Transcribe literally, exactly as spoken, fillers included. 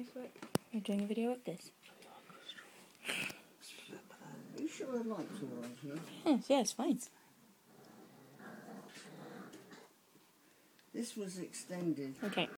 my foot. You're doing a video of this? Are you sure the lights are on here? Yes, yes, fine. This was extended. Okay.